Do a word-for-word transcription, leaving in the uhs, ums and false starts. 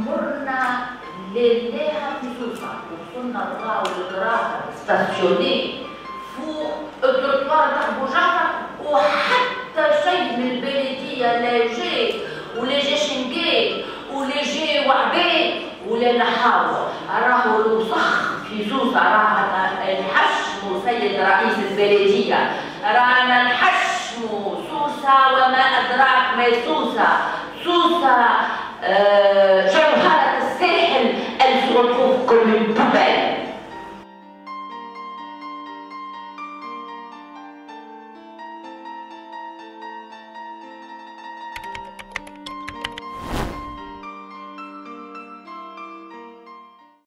مرنا ليلها في سوسة وصلنا نلقاو الكراسة ستاسيوني فوق التروطوار تاع بوجعفر وحتى شيء من البلدية لا جاي ولا جا شنقاي ولا جا وعباد ولا نحاول راهو الوسخ في سوسة رانا نحشموا سيد رئيس البلدية رانا نحشموا سوسة وما أدراك ما سوسة سوسة آه جوهرة الساحل elle se retrouve comme une poubelle.